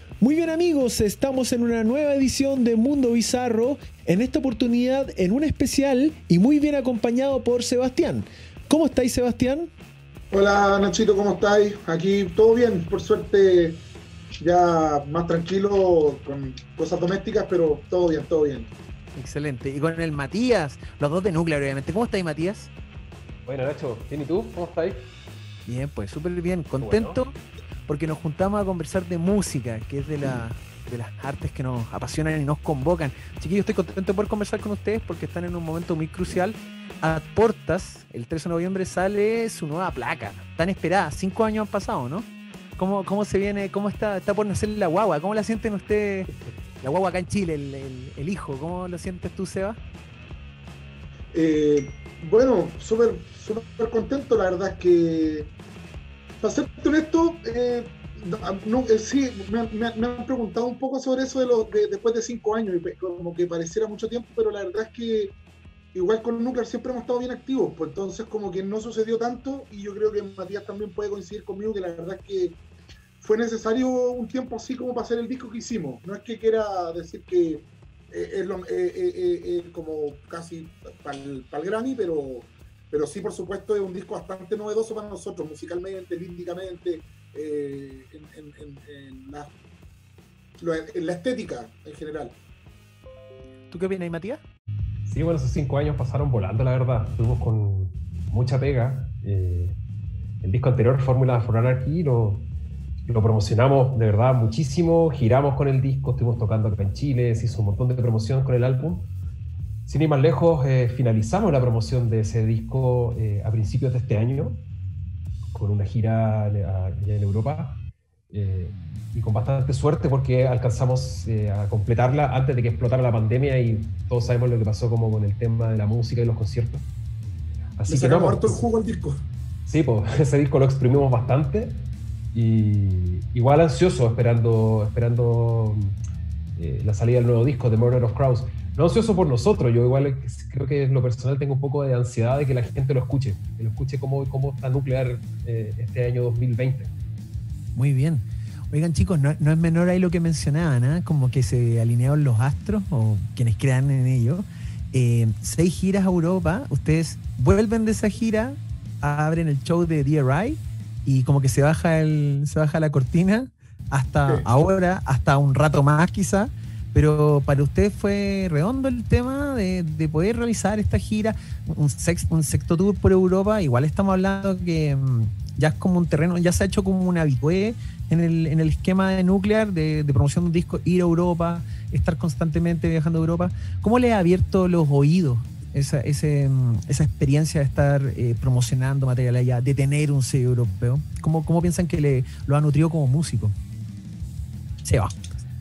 Muy bien amigos, estamos en una nueva edición de Mundo Bizarro, en esta oportunidad en un especial y muy bien acompañado por Sebastián. ¿Cómo estáis, Sebastián? Hola Nachito, ¿cómo estáis? Aquí todo bien, por suerte ya más tranquilo con cosas domésticas, pero todo bien, todo bien. Excelente. Y con el Matías, los dos de Nuclear, obviamente. ¿Cómo estáis, Matías? Bueno, Nacho, ¿bien y tú? ¿Cómo estáis? Bien, pues súper bien. Bueno, Contento porque nos juntamos a conversar de música, que es de las artes que nos apasionan y nos convocan. Chiquillos, estoy contento de poder conversar con ustedes porque están en un momento muy crucial. A portas, el 13 de noviembre sale su nueva placa, tan esperada. 5 años han pasado, ¿no? ¿Cómo se viene? ¿Cómo está por nacer la guagua? ¿Cómo la sienten ustedes? La guagua acá en Chile, el hijo. ¿Cómo lo sientes tú, Seba? Eh, bueno, súper contento, la verdad es que, para serte honesto, sí, me han preguntado un poco sobre eso después de 5 años, y como que pareciera mucho tiempo, pero la verdad es que igual con Nuclear siempre hemos estado bien activos, pues entonces como que no sucedió tanto, y yo creo que Matías también puede coincidir conmigo que la verdad es que fue necesario un tiempo así como para hacer el disco que hicimos. No es que quiera decir que como casi para el Grammy, pero sí, por supuesto, es un disco bastante novedoso para nosotros, musicalmente, líndicamente, en la estética en general. ¿Tú qué opinas, Matías? sí, bueno, esos 5 años pasaron volando, la verdad. Estuvimos con mucha pega. El disco anterior, Fórmula for Anarchy, lo promocionamos de verdad muchísimo. Giramos con el disco, estuvimos tocando acá en Chile, se hizo un montón de promoción con el álbum. Sin ir más lejos, finalizamos la promoción de ese disco a principios de este año, con una gira allá en Europa. Y con bastante suerte porque alcanzamos a completarla antes de que explotara la pandemia, y todos sabemos lo que pasó como con el tema de la música y los conciertos. Le Así que no, sacamos harto el jugo al disco. sí, pues ese disco lo exprimimos bastante, y igual ansioso esperando la salida del nuevo disco de Murder of Crows. No ansioso por nosotros, yo igual creo que en lo personal tengo un poco de ansiedad de que la gente que lo escuche cómo está Nuclear este año 2020. Muy bien. Oigan, chicos, no es menor ahí lo que mencionaban, ¿eh? Como que se alinearon los astros, o quienes crean en ello. 6 giras a Europa, ustedes vuelven de esa gira, abren el show de DRI y como que se baja la cortina hasta Sí. ahora, hasta un rato más quizá. Pero para ustedes fue redondo el tema de poder realizar esta gira, un sexto tour por Europa. Igual estamos hablando que ya es como un terreno, ya se ha hecho como un habitué en el esquema de Nuclear, de promoción de un disco, ir a Europa, estar constantemente viajando a Europa. ¿Cómo le ha abierto los oídos esa experiencia de estar promocionando material allá, de tener un sello europeo? ¿Cómo piensan que lo ha nutrido como músico? Se va.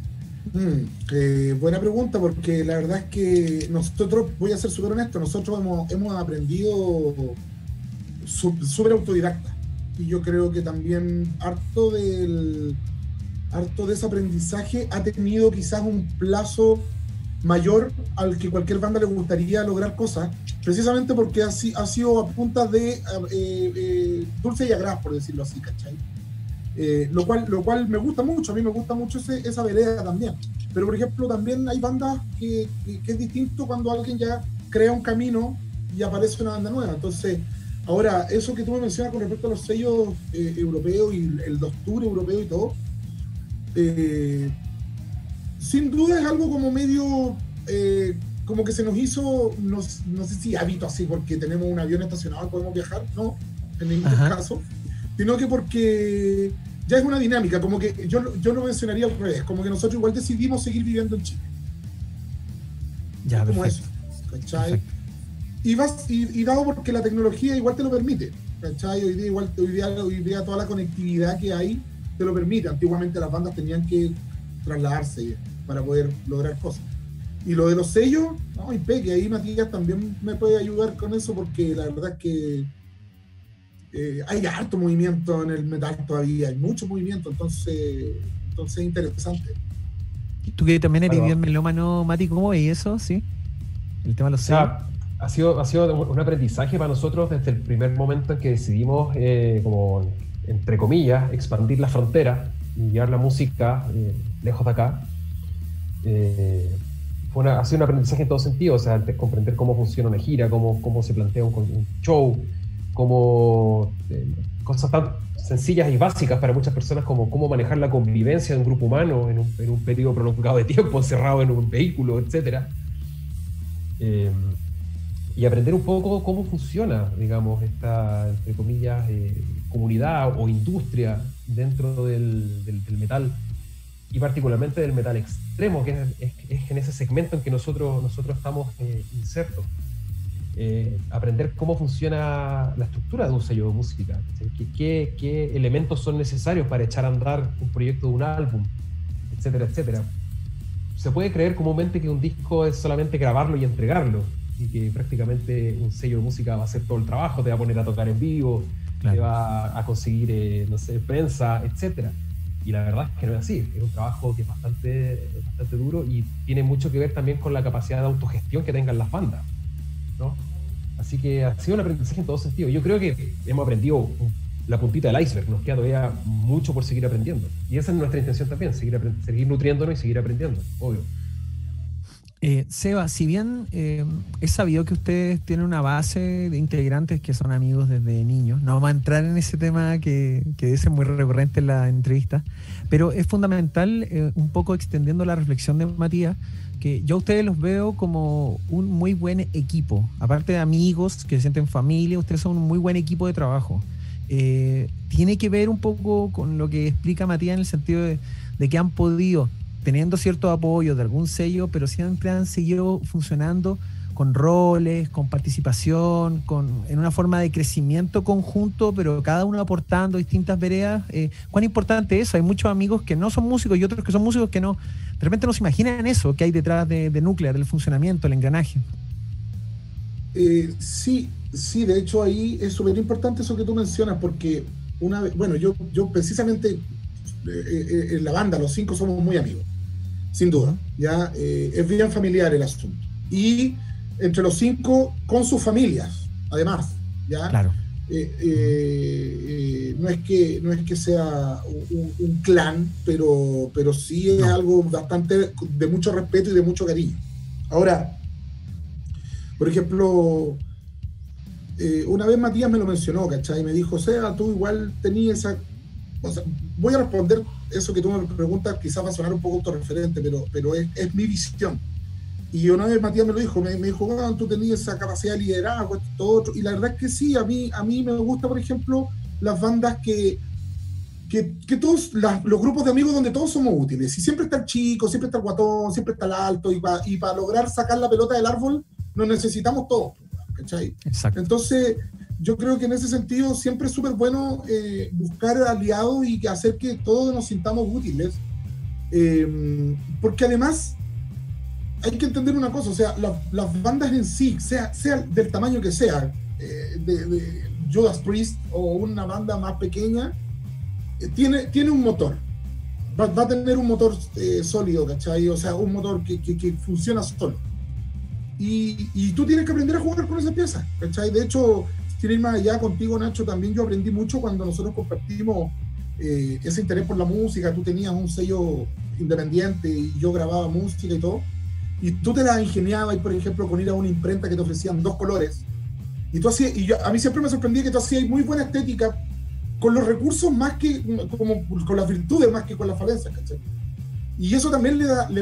Buena pregunta, porque la verdad es que nosotros, voy a ser súper honesto, nosotros hemos aprendido súper autodidacta, y yo creo que también harto de ese aprendizaje ha tenido quizás un plazo mayor al que cualquier banda le gustaría lograr cosas, precisamente porque ha sido a punta de dulce y agraz, por decirlo así, ¿cachai? Lo cual me gusta mucho, a mí me gusta mucho esa vereda también. Pero, por ejemplo, también hay bandas que es distinto cuando alguien ya crea un camino y aparece una banda nueva. Entonces, ahora, eso que tú me mencionas con respecto a los sellos europeos y los tours europeos y todo, sin duda es algo como medio, como que se nos hizo, no sé si hábito así, porque tenemos un avión estacionado y podemos viajar, no, en ningún caso, sino que porque ya es una dinámica, como que yo lo mencionaría al revés, como que nosotros igual decidimos seguir viviendo en Chile. Ya, Es como perfecto. eso, ¿cachai? Y dado porque la tecnología igual te lo permite, ¿cachai? Hoy día toda la conectividad que hay te lo permite. Antiguamente las bandas tenían que trasladarse para poder lograr cosas. Y lo de los sellos, no, que ahí Matías también me puede ayudar con eso, porque la verdad es que hay harto movimiento en el metal todavía, hay mucho movimiento, entonces es interesante. Tú que también eres Claro. bien melómano, Mati, ¿cómo ves eso? ¿Sí? El tema de los O sellos. sea, ha sido un aprendizaje para nosotros desde el primer momento en que decidimos, como entre comillas, expandir la frontera y llevar la música lejos de acá, ha sido un aprendizaje en todo sentido. O sea, antes comprender cómo funciona una gira, cómo se plantea un show, cosas tan sencillas y básicas para muchas personas como cómo manejar la convivencia de un grupo humano en un periodo prolongado de tiempo, encerrado en un vehículo, etc. Y aprender un poco cómo funciona, digamos, esta, entre comillas, comunidad o industria dentro del metal, y particularmente del metal extremo, que es en ese segmento en que nosotros estamos insertos. Aprender cómo funciona la estructura de un sello de música, qué elementos son necesarios para echar a andar un proyecto de un álbum, etcétera, etcétera. Se puede creer comúnmente que un disco es solamente grabarlo y entregarlo, y que prácticamente un sello de música va a hacer todo el trabajo, te va a poner a tocar en vivo, claro, te va a conseguir, no sé, prensa, etcétera. Y la verdad es que no es así, es un trabajo que es bastante duro, y tiene mucho que ver también con la capacidad de autogestión que tengan las bandas, ¿no? Así que ha sido un aprendizaje en todo sentido. Yo creo que hemos aprendido la puntita del iceberg, nos queda todavía mucho por seguir aprendiendo. Y esa es nuestra intención también, seguir nutriéndonos y seguir aprendiendo, obvio. Seba, si bien es sabido que ustedes tienen una base de integrantes que son amigos desde niños, no vamos a entrar en ese tema que es muy recurrente en la entrevista, pero es fundamental, un poco extendiendo la reflexión de Matías, que yo a ustedes los veo como un muy buen equipo. Aparte de amigos que se sienten familia, ustedes son un muy buen equipo de trabajo. Tiene que ver un poco con lo que explica Matías, en el sentido de que han podido, teniendo cierto apoyo de algún sello, pero siempre han seguido funcionando con roles, con participación, en una forma de crecimiento conjunto, pero cada uno aportando distintas veredas. ¿Cuán importante es eso? Hay muchos amigos que no son músicos y otros que son músicos que no, de repente no se imaginan eso que hay detrás de Nuclear, del funcionamiento, el engranaje. Sí, de hecho ahí es súper importante eso que tú mencionas, porque una vez, bueno, yo precisamente en la banda, los 5 somos muy amigos, sin duda, ya es bien familiar el asunto. Y entre los 5, con sus familias, además, ¿ya? Claro. No es que sea un clan, pero sí es algo bastante de mucho respeto y de mucho cariño. Ahora, por ejemplo, una vez Matías me lo mencionó, ¿cachai? Me dijo, Seba, tú igual tenías esa... O sea, voy a responder eso que tú me preguntas, quizás va a sonar un poco autorreferente, pero es mi visión. Y una vez Matías me lo dijo, me dijo, bueno, tú tenías esa capacidad de liderazgo, todo otro. Y la verdad es que sí, a mí me gusta, por ejemplo, las bandas que todos, los grupos de amigos donde todos somos útiles. Y siempre está el chico, siempre está el guatón, siempre está el alto, y para lograr sacar la pelota del árbol, nos necesitamos todos, ¿cachai? Exacto. Entonces, yo creo que en ese sentido siempre es súper bueno buscar aliados y hacer que todos nos sintamos útiles. Porque además hay que entender una cosa, o sea, las bandas en sí, sea del tamaño que sea, de Judas Priest o una banda más pequeña, tiene un motor. Va a tener un motor sólido, ¿cachai? O sea, un motor que funciona solo. Y tú tienes que aprender a jugar con esa pieza, ¿cachai? De hecho, sin ir más allá, contigo, Nacho, también yo aprendí mucho cuando nosotros compartimos ese interés por la música. Tú tenías un sello independiente y yo grababa música y todo, y tú te la ingeniabas, por ejemplo, con ir a una imprenta que te ofrecían 2 colores, y tú hacías, a mí siempre me sorprendía que tú hacías muy buena estética con los recursos más que, como con las virtudes más que con las falencias, ¿cachai? Y eso también le da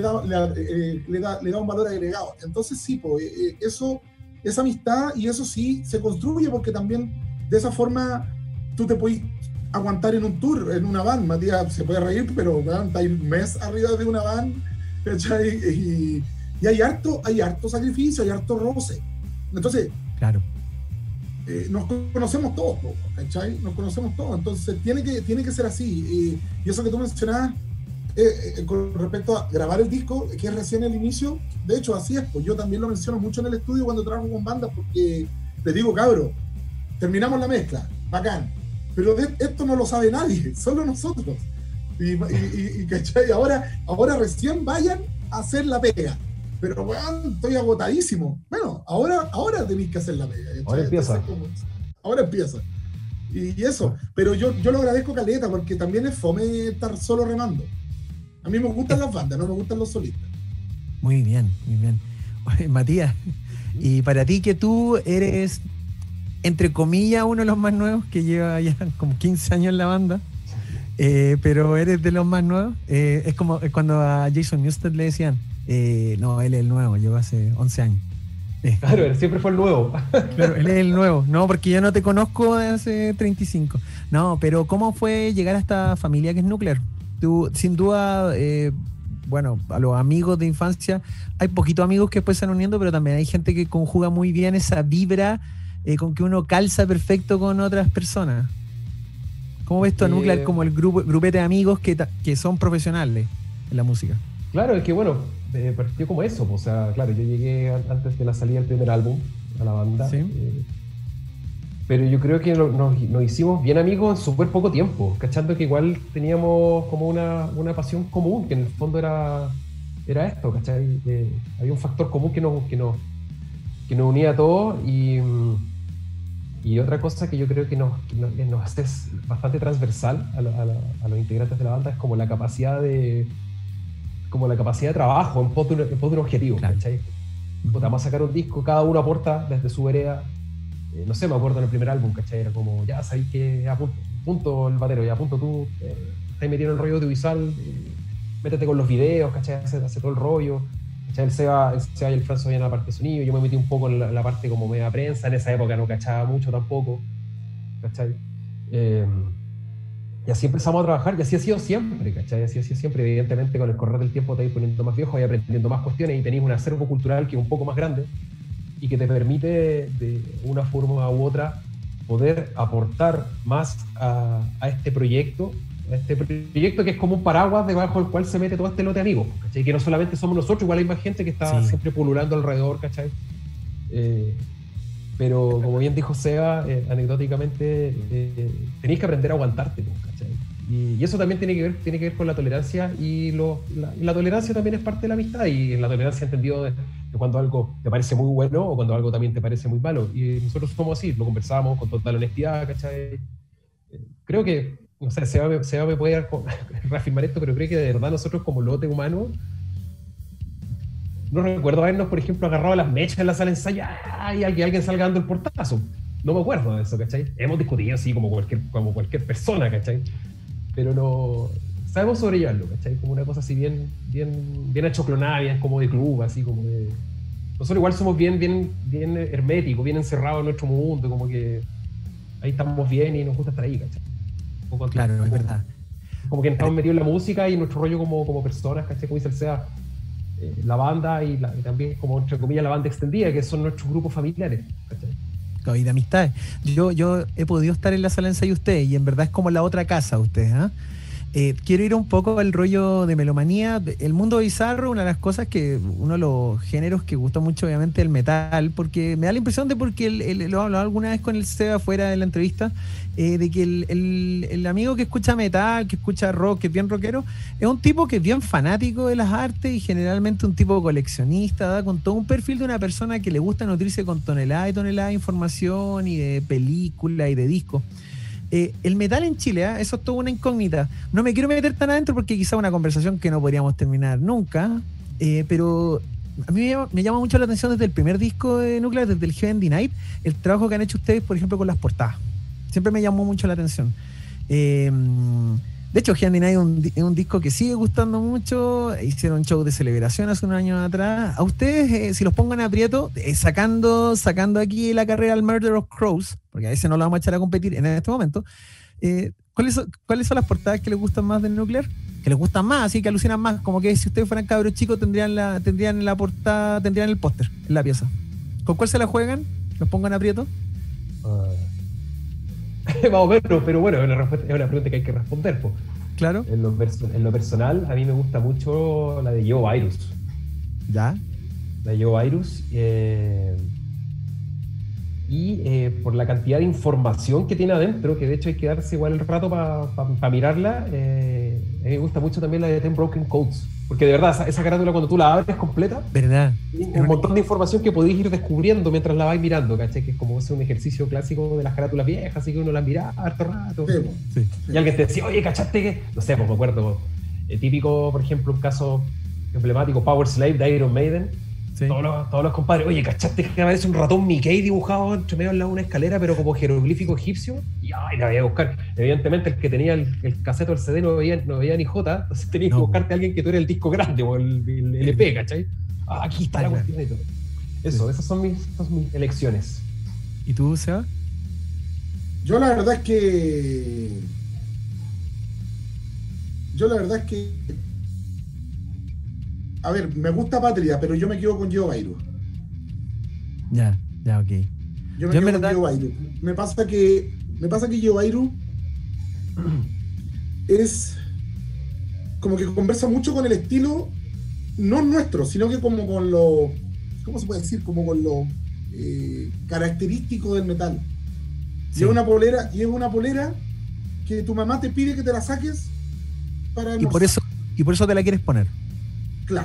un valor agregado. Entonces sí, pues, esa amistad, y eso sí se construye, porque también de esa forma tú te puedes aguantar en un tour, en una van. Matías se puede reír, pero está un mes arriba de una van, ¿cachai? Y hay harto sacrificio, hay harto roce. Entonces, claro, nos conocemos todos, ¿cachai? Nos conocemos todos, entonces tiene que ser así. Y eso que tú mencionabas con respecto a grabar el disco, que es recién el inicio, de hecho así es, pues yo también lo menciono mucho en el estudio cuando trabajo con bandas, porque les digo, cabro, terminamos la mezcla, bacán, pero esto no lo sabe nadie, solo nosotros. Y ¿cachai? Ahora recién vayan a hacer la pega. Pero bueno, estoy agotadísimo. Bueno, ahora tenéis que hacer la pega, ¿cachai? Ahora empieza. Ahora empieza. Y eso, pero yo lo agradezco caleta porque también es fome estar solo remando. A mí me gustan las bandas, no me gustan los solistas. Muy bien, muy bien. Oye, Matías, y para ti que tú eres, entre comillas, uno de los más nuevos, que lleva ya como 15 años en la banda, pero eres de los más nuevos, es como cuando a Jason Newsted le decían, no, él es el nuevo, lleva hace 11 años. Claro, él siempre fue el nuevo. Claro, él es el nuevo. No, porque yo no te conozco de hace 35. No, pero ¿cómo fue llegar a esta familia que es Nuclear? Tú, sin duda, bueno, a los amigos de infancia, hay poquitos amigos que después se van uniendo, pero también hay gente que conjuga muy bien esa vibra con que uno calza perfecto con otras personas. ¿Cómo ves tú a Nuclear como el grupete de amigos que son profesionales en la música? Claro, es que bueno, partió como eso, o sea, claro, yo llegué antes de la salida del primer álbum a la banda, ¿sí? Pero yo creo que nos hicimos bien amigos en súper poco tiempo, cachando que igual teníamos como una pasión común, que en el fondo era esto, ¿cachai? Había un factor común que nos unía a todos y otra cosa que yo creo que nos hace bastante transversal a los integrantes de la banda es como la capacidad de trabajo en pos de un objetivo, claro. ¿Cachai? Vamos a sacar un disco, cada uno aporta desde su vereda. No sé, me acuerdo en el primer álbum, ¿cachai? Era como, ya sabéis que apunto el batero, ya apunto tú, estás metido en el rollo audiovisual, métete con los videos, ¿cachai? Hace todo el rollo. ¿Cachai? El Seba y el Franzo veían la parte de sonido, yo me metí un poco en la parte como media prensa, en esa época no cachaba mucho tampoco, ¿cachai? Y así empezamos a trabajar, y así ha sido siempre, ¿cachai? Así ha sido siempre. Evidentemente, con el correr del tiempo te vas poniendo más viejo y aprendiendo más cuestiones y tenés un acervo cultural que es un poco más grande y que te permite, de una forma u otra, poder aportar más a este proyecto que es como un paraguas debajo del cual se mete todo este lote de amigos, ¿cachai? Que no solamente somos nosotros, igual hay más gente que está siempre pululando alrededor, ¿cachai? Pero como bien dijo Seba, anecdóticamente, tenéis que aprender a aguantarte, ¿cachai? Y eso también tiene que ver con la tolerancia, y la tolerancia también es parte de la amistad, y la tolerancia entendido de cuando algo te parece muy bueno o cuando algo también te parece muy malo. Y nosotros somos así, lo conversamos con total honestidad, ¿cachai? Creo que, no sé, Seba me puede reafirmar esto, pero creo que de verdad nosotros como lote humano, no recuerdo habernos, por ejemplo, agarrado las mechas en la sala de ensayo y alguien salga dando el portazo. No me acuerdo de eso, ¿cachai? Hemos discutido así como cualquier persona, ¿cachai? Pero no sabemos sobrellevarlo, ¿cachai? Como una cosa así bien achoclonada, bien como de club, así como de... Nosotros igual somos bien herméticos, bien encerrados en nuestro mundo, como que ahí estamos bien y nos gusta estar ahí, ¿cachai? Claro, es verdad. Como que estamos metidos en la música y en nuestro rollo como personas, ¿cachai? Como dice el SEA, la banda y también, como entre comillas, la banda extendida, que son nuestros grupos familiares, ¿cachai? Y de amistades. Yo he podido estar en la sala de ensayo de ustedes y en verdad es como la otra casa de ustedes, ¿eh? Quiero ir un poco al rollo de melomanía. El mundo bizarro, una de las cosas que uno de los géneros que gusta mucho, obviamente, el metal, porque me da la impresión de, porque lo he hablado alguna vez con el Seba fuera de la entrevista, de que el amigo que escucha metal, que escucha rock, que es bien rockero, es un tipo que es bien fanático de las artes y generalmente un tipo coleccionista, ¿da? Con todo un perfil de una persona que le gusta nutrirse con toneladas y toneladas de información y de películas y de discos. El metal en Chile, eso es toda una incógnita. No me quiero meter tan adentro porque quizá una conversación que no podríamos terminar nunca, pero a mí me llama mucho la atención desde el primer disco de Nuclear, desde el Heaven Denied, el trabajo que han hecho ustedes, por ejemplo, con las portadas. Siempre me llamó mucho la atención. De hecho, Heaven Denied es un disco que sigue gustando mucho. Hicieron un show de celebración hace unos años atrás. A ustedes, si los pongan a aprieto, sacando aquí la carrera al Murder of Crows, porque a veces no la vamos a echar a competir en este momento, ¿cuáles son las portadas que les gustan más del Nuclear? Que les gustan más, así que alucinan más, como que si ustedes fueran cabros chicos tendrían la portada, tendrían el póster en la pieza. ¿Con cuál se la juegan? ¿Los pongan a aprieto? Más o menos, pero bueno, es una pregunta que hay que responder, po. Claro. En lo personal, a mí me gusta mucho la de Joe Virus. ¿Ya? La de Joe Virus. Por la cantidad de información que tiene adentro, que de hecho hay que darse igual el rato para mirarla. A mí me gusta mucho también la de Ten Broken Codes, Porque de verdad, esa carátula cuando tú la abres completa, ¿Verdad? un montón de información que podéis ir descubriendo mientras la vais mirando, ¿cachai? Que es como un ejercicio clásico de las carátulas viejas, así que uno las mira harto rato. Sí. Y alguien te decía, oye, ¿cachaste que? No sé, pues me acuerdo, típico, por ejemplo, un caso emblemático, Power Slave de Iron Maiden. Sí. Todos los compadres, oye, ¿cachaste que aparece un ratón Mickey dibujado entre medio al lado de una escalera, pero como jeroglífico egipcio? Y ay, la voy a buscar. Evidentemente, el que tenía el caseto del CD no veía ni J, entonces tenías que buscarte a alguien que tuviera el disco grande o el LP, ¿cachai? Aquí está la cuestión y todo. Esas son mis elecciones. ¿Y tú, Seba? Yo la verdad es que a ver, me gusta Patria, pero yo me quedo con Gio Bairo. Ya, ok. Yo me quedo con Gio Bairo. Me pasa que Gio Bairo es como que conversa mucho con el estilo, no nuestro, sino que como con lo, ¿cómo se puede decir? Como con lo característico del metal. Sí. Y es una polera que tu mamá te pide que te la saques para y por eso te la quieres poner. Claro.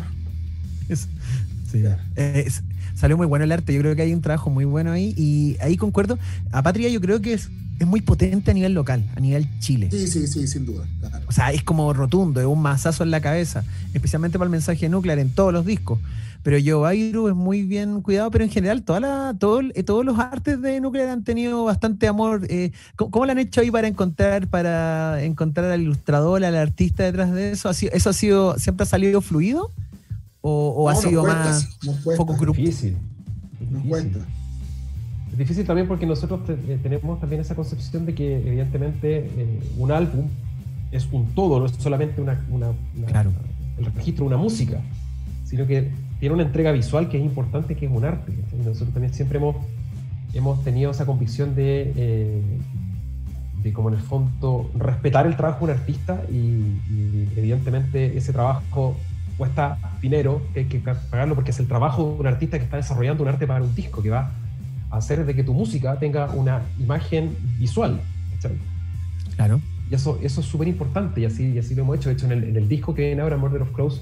Sí. Claro. Salió muy bueno el arte, yo creo que hay un trabajo muy bueno ahí, y ahí concuerdo. A Patria yo creo que es muy potente a nivel local, a nivel Chile. Sí, sin duda. Claro. O sea, es como rotundo, es un mazazo en la cabeza, especialmente para el mensaje nuclear en todos los discos. Pero Gio Bairo es muy bien cuidado, pero en general todos los artes de Nuclear han tenido bastante amor. ¿Cómo lo han hecho ahí para encontrar al ilustrador, al artista detrás de eso? ¿Eso siempre ha salido fluido? ¿O no, ha sido más poco grupo? Difícil. Nos cuesta. Es difícil también porque nosotros tenemos también esa concepción de que evidentemente un álbum es un todo, no es solamente claro, el registro de una música, sino que tiene una entrega visual que es importante, que es un arte. Y nosotros también siempre hemos tenido esa convicción de como en el fondo respetar el trabajo de un artista, y evidentemente ese trabajo cuesta dinero, que hay que pagarlo porque es el trabajo de un artista que está desarrollando un arte para un disco, que va a hacer de que tu música tenga una imagen visual, ¿sabes? Claro. Y eso es súper importante, y así lo hemos hecho. De hecho, en el disco que viene ahora, Murder of Crows,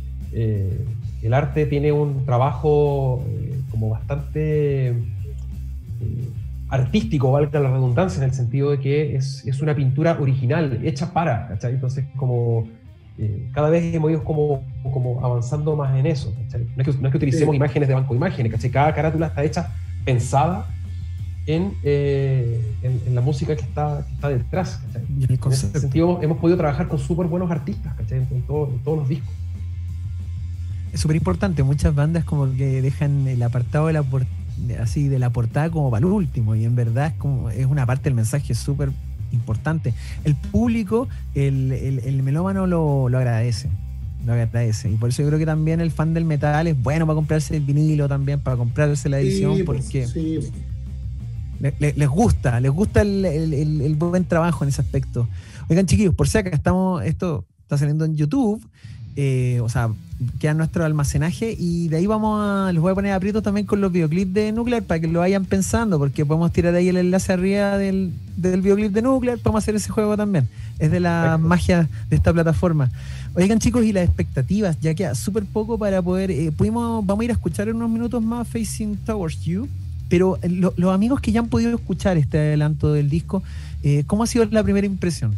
el arte tiene un trabajo como bastante artístico, valga la redundancia, en el sentido de que es una pintura original, hecha para, ¿cachai? Entonces, como cada vez hemos ido como avanzando más en eso, ¿cachai? No es que utilicemos imágenes de banco de imágenes, ¿cachai? Cada carátula está hecha, pensada en la música que está detrás, ¿cachai? En ese sentido hemos podido trabajar con súper buenos artistas, ¿cachai? En todos los discos. Es súper importante. Muchas bandas como que dejan el apartado de la portada como para el último, y en verdad es una parte del mensaje súper importante. El público, el melómano lo agradece. Y por eso yo creo que también el fan del metal es bueno para comprarse el vinilo también, para comprarse la edición, porque les gusta el buen trabajo en ese aspecto. Oigan, chiquillos, por si acá esto está saliendo en YouTube, o sea, queda en nuestro almacenaje, y de ahí les voy a poner aprietos también con los videoclips de Nuclear para que lo vayan pensando, porque podemos tirar ahí el enlace arriba del videoclip de Nuclear, podemos hacer ese juego también. Es de la magia de esta plataforma. Oigan, chicos, y las expectativas, ya queda súper poco para poder, vamos a ir a escuchar en unos minutos más Facing Towards You, pero los amigos que ya han podido escuchar este adelanto del disco, ¿cómo ha sido la primera impresión?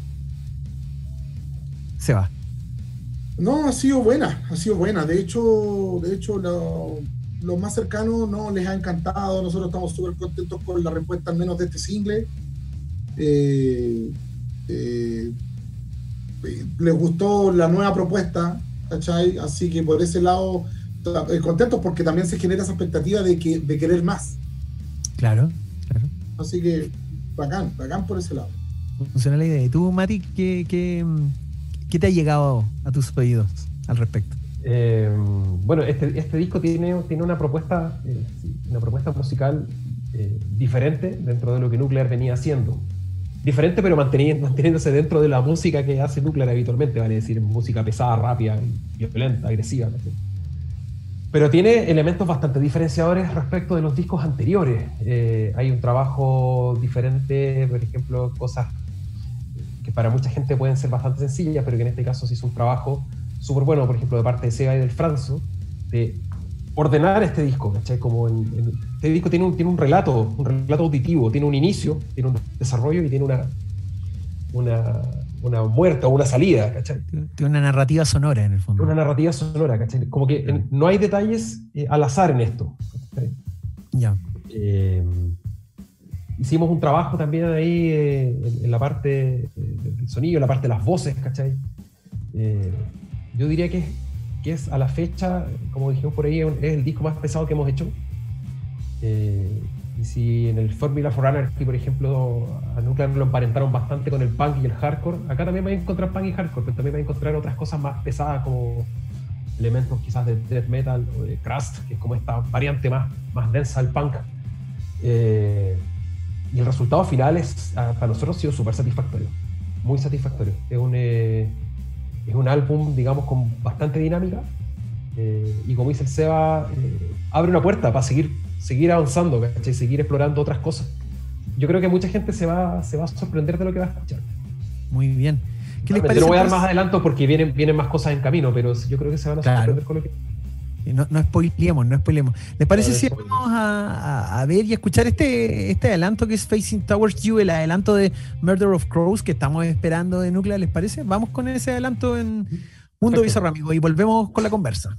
Seba. No, ha sido buena. De hecho los más cercanos no les ha encantado. Nosotros estamos súper contentos con la respuesta, al menos de este single. Les gustó la nueva propuesta, ¿cachai? Así que por ese lado contentos, porque también se genera esa expectativa de querer más. Claro. Así que bacán por ese lado. Funciona la idea. ¿Y tú, Mati, qué te ha llegado a tus oídos al respecto? Bueno, este disco tiene una propuesta musical diferente dentro de lo que Nuclear venía haciendo. Diferente, pero manteniéndose dentro de la música que hace Nuclear habitualmente, vale decir, música pesada, rápida, violenta, agresiva, ¿no? Pero tiene elementos bastante diferenciadores respecto de los discos anteriores. Hay un trabajo diferente, por ejemplo, cosas que para mucha gente pueden ser bastante sencillas, pero que en este caso se hizo un trabajo súper bueno, por ejemplo, de parte de Seba y del Franzo, de ordenar este disco, ¿cachai? Como este disco tiene un relato auditivo, tiene un inicio, tiene un desarrollo y tiene una muerte o una salida, ¿cachai? Tiene una narrativa sonora en el fondo. Una narrativa sonora, ¿cachai? Como que no hay detalles al azar en esto, ¿cachai? Ya. Hicimos un trabajo también ahí en la parte del sonido, en la parte de las voces, ¿cachai? Yo diría que es a la fecha, como dijimos por ahí, es el disco más pesado que hemos hecho. Y si en el Formula for Anarchy, por ejemplo, a Nuclear lo emparentaron bastante con el punk y el hardcore, acá también vais a encontrar punk y hardcore, pero también vais a encontrar otras cosas más pesadas, como elementos quizás de death metal o de crust, que es como esta variante más densa del punk. Y el resultado final para nosotros ha sido súper satisfactorio, muy satisfactorio. Es un álbum, digamos, con bastante dinámica, y como dice el Seba, abre una puerta para seguir avanzando, ¿cachai? Seguir explorando otras cosas. Yo creo que mucha gente se va a sorprender de lo que va a escuchar. Muy bien. ¿Qué les parece? Yo no voy a dar más adelanto porque vienen más cosas en camino, pero yo creo que se van a sorprender con lo que... No spoilemos. ¿Les parece si vamos a ver y a escuchar este adelanto que es Facing Towards You, el adelanto de Murder of Crows que estamos esperando de Nuclear? ¿Les parece? Vamos con ese adelanto en Mundo Bizarro, amigo, y volvemos con la conversa.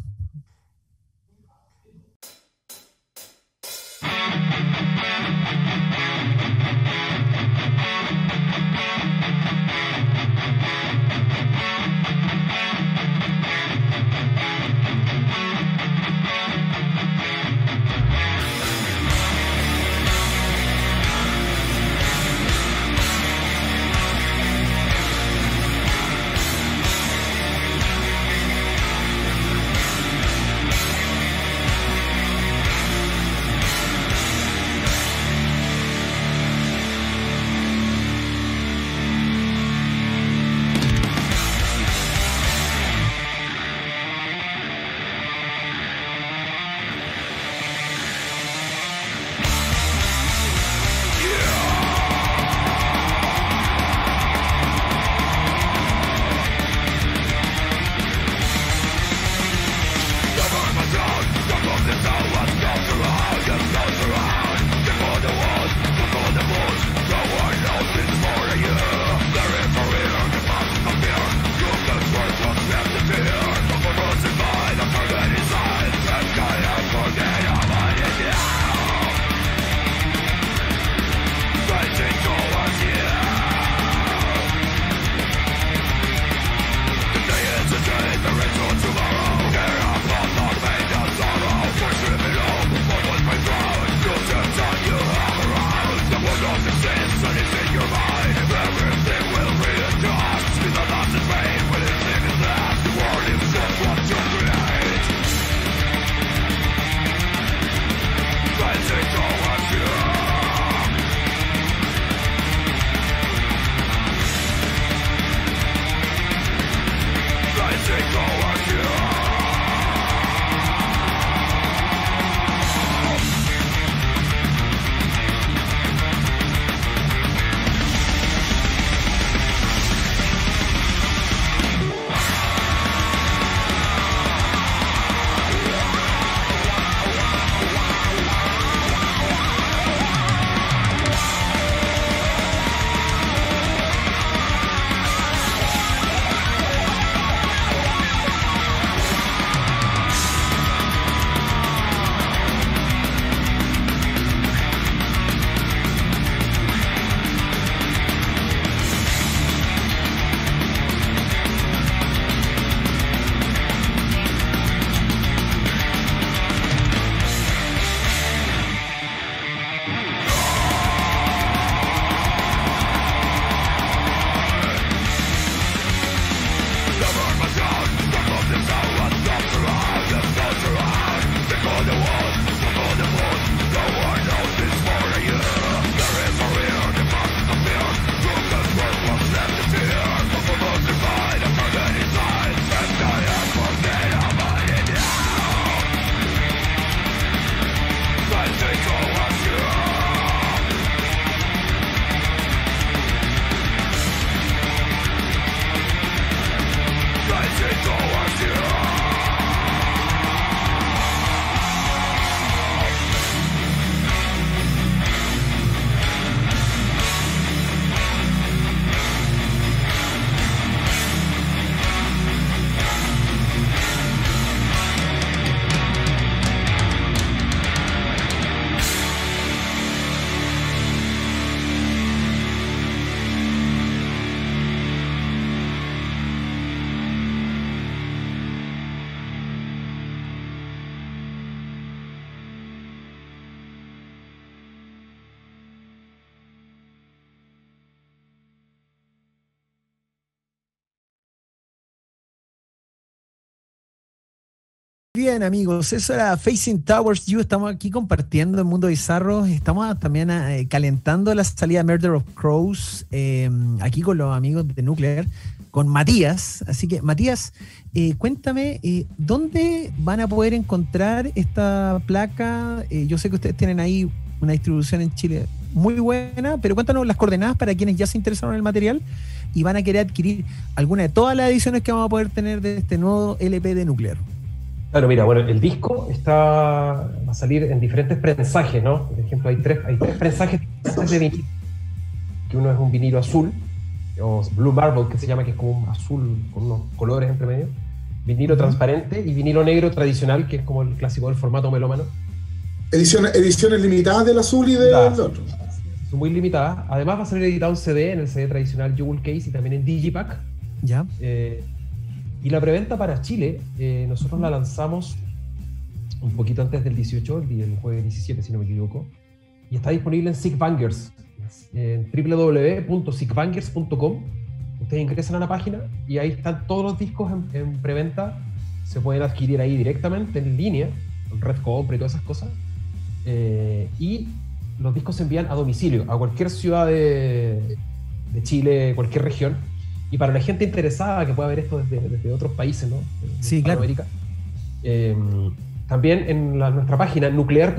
Bien, amigos, eso era Facing Towers You. Estamos aquí compartiendo el Mundo Bizarro. Estamos también calentando la salida de Murder of Crows aquí con los amigos de Nuclear, con Matías. Así que, Matías, cuéntame, ¿dónde van a poder encontrar esta placa? Yo sé que ustedes tienen ahí una distribución en Chile muy buena, pero cuéntanos las coordenadas para quienes ya se interesaron en el material y van a querer adquirir alguna de todas las ediciones que vamos a poder tener de este nuevo LP de Nuclear. Claro, mira, bueno, el disco va a salir en diferentes prensajes, ¿no? Por ejemplo, hay tres prensajes de vinilo, que uno es un vinilo azul, o Blue Marble, que se llama, que es como un azul con unos colores entre medio, vinilo transparente y vinilo negro tradicional, que es como el clásico del formato melómano. Ediciones limitadas del azul y del otro. Son muy limitadas. Además va a salir editado en CD, en el CD tradicional Jewel Case y también en Digipack. Ya. Y la preventa para Chile, nosotros la lanzamos un poquito antes del 18, el jueves 17, si no me equivoco, y está disponible en Sick Bangers, en www.sickbangers.com. Ustedes ingresan a la página y ahí están todos los discos en preventa. Se pueden adquirir ahí directamente, en línea, con Red Compra y todas esas cosas. Y los discos se envían a domicilio, a cualquier ciudad de Chile, cualquier región. Y para la gente interesada que pueda ver esto desde otros países, ¿no? Sí, claro. América, también en nuestra página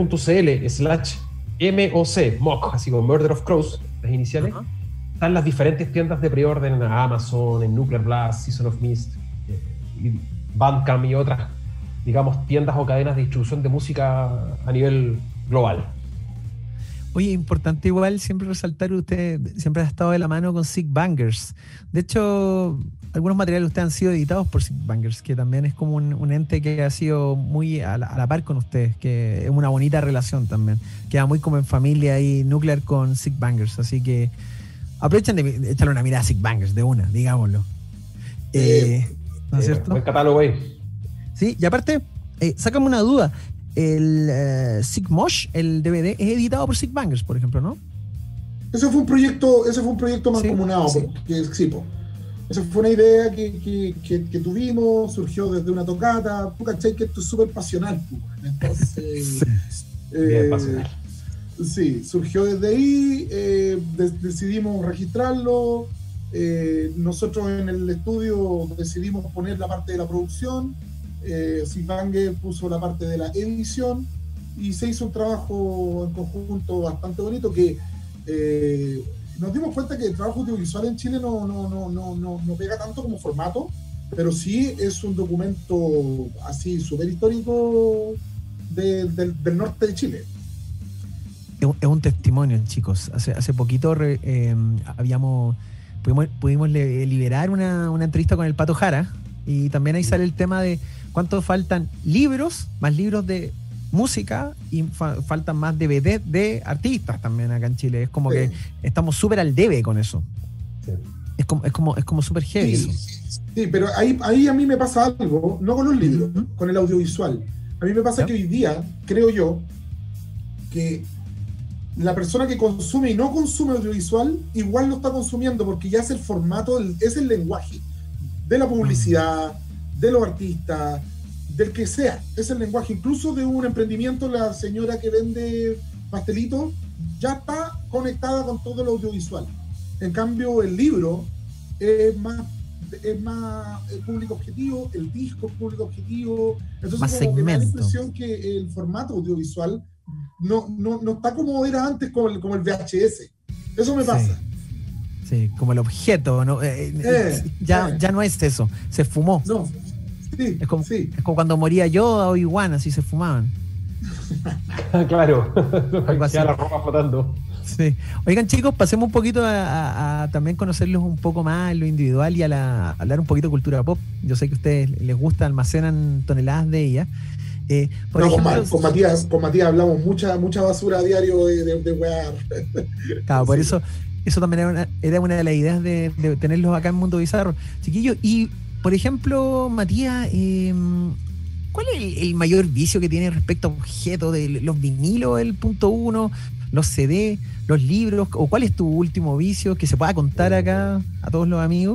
nuclear.cl/MOC, así como Murder of Crows, las iniciales, están las diferentes tiendas de preorden en Amazon, en Nuclear Blast, Season of Mist, Bandcamp y otras, digamos, tiendas o cadenas de distribución de música a nivel global. Oye, importante igual siempre resaltar, usted siempre ha estado de la mano con Sick Bangers. De hecho, algunos materiales de ustedes han sido editados por Sick Bangers, que también es como un ente que ha sido muy a la par con ustedes, que es una bonita relación también. Queda muy como en familia ahí, Nuclear con Sick Bangers. Así que aprovechen de echarle una mirada a Sick Bangers de una, digámoslo. ¿No es cierto? Buen catálogo ahí. Sí, y aparte, sácame una duda. El Sick Mosh, el DVD, es editado por Sick Bangers, por ejemplo, ¿no? Ese fue un proyecto mancomunado, sí. Porque sí, esa fue una idea que tuvimos, surgió desde una tocata. Tú cachai que esto es súper pasional, entonces Bien pasional. Sí, surgió desde ahí, decidimos registrarlo, nosotros en el estudio decidimos poner la parte de la producción. Sick Bangers puso la parte de la edición y se hizo un trabajo en conjunto bastante bonito que nos dimos cuenta que el trabajo audiovisual en Chile no pega tanto como formato, pero sí es un documento así súper histórico del norte de Chile. Es un testimonio, chicos. Hace poquito pudimos liberar una entrevista con el Pato Jara y también ahí sale el tema de cuánto faltan libros, más libros de música y faltan más DVD de artistas también acá en Chile. Es como que estamos súper al debe con eso. Sí. Es como súper heavy eso. Sí, pero ahí a mí me pasa algo, no con los libros, con el audiovisual. A mí me pasa que hoy día, creo yo, que la persona que consume y no consume audiovisual, igual lo está consumiendo porque ya es el formato, es el lenguaje de la publicidad, de los artistas, del que sea, es el lenguaje, incluso de un emprendimiento. La señora que vende pastelitos ya está conectada con todo lo audiovisual. En cambio, el libro es más público objetivo, el disco es público objetivo, entonces más como que me da la segmento. impresión que el formato audiovisual no está como era antes, como el VHS. Eso me pasa. Sí, como el objeto, ¿no? Ya no es eso, se fumó. No. Sí, es como cuando moría Yoda o Obi-Wan, así se fumaban. Claro, ya la ropa flotando. Sí. Oigan, chicos, pasemos un poquito a también conocerlos un poco más en lo individual y a hablar un poquito de cultura pop. Yo sé que a ustedes les gusta, almacenan toneladas de ella. Por ejemplo, con Matías hablamos mucha basura a diario de wear. Claro, por eso también era una de las ideas de tenerlos acá en Mundo Bizarro. Chiquillos, y por ejemplo, Matías, ¿cuál es el mayor vicio que tiene respecto a objetos de los vinilos, el punto uno, los CD, los libros? ¿O cuál es tu último vicio que se pueda contar acá a todos los amigos?